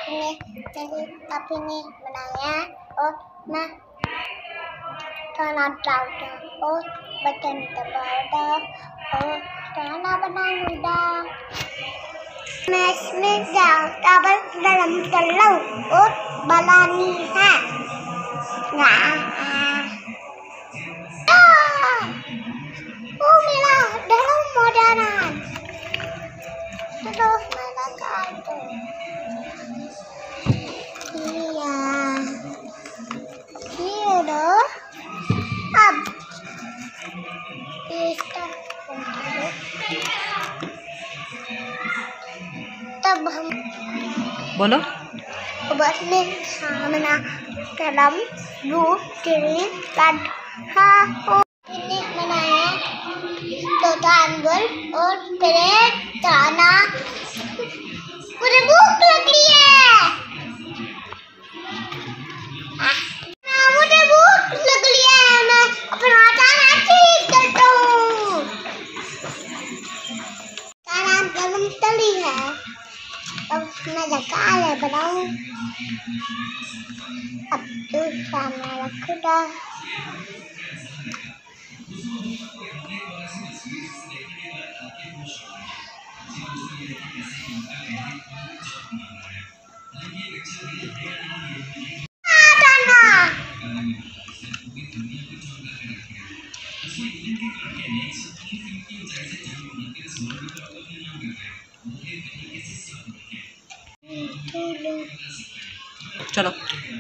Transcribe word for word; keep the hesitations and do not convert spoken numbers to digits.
ने मेरी पापी ने बनाया और मैं खाना डालता और बटन दबाता और खाना बनाऊंगा। मैं इसमें चावल गरम कर लूं और बनानी है। ओ मेरा डरो मोजाना तो मेरा काट किया ये दो अब इसका तब हम बोलो बस में सामना कलम रूप तेरे कट हाँ बनाया तो तांबुल और तेरे दाना मुझे भूख लगी है। मुझे भूख लगी है मैं अपना खाना ठीक करता हूँ। खाना गरम तली है अब मैं लगा बनाऊं। अब तो सामने रखूंगा। चलो।